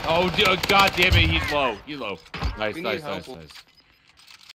Oh, God damn it, he's low. He's low. Nice, We nice, need nice, help. nice.